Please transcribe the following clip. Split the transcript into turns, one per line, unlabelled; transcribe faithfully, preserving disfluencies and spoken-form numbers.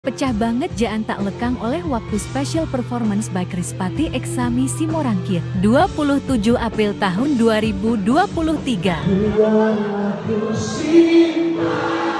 Pecah banget Jaan tak lekang oleh waktu special performance by Krispati X Sami Simorangkit dua puluh tujuh April tahun dua ribu dua puluh tiga.